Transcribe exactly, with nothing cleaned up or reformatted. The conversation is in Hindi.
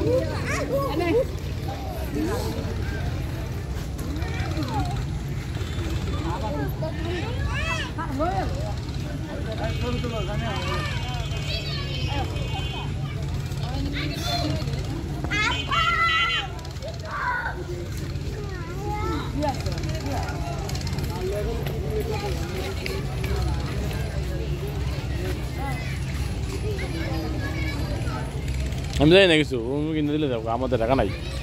আমি যাই না কিছু, কিন্তু দিলে যাবো, আমাদের টাকা নাই।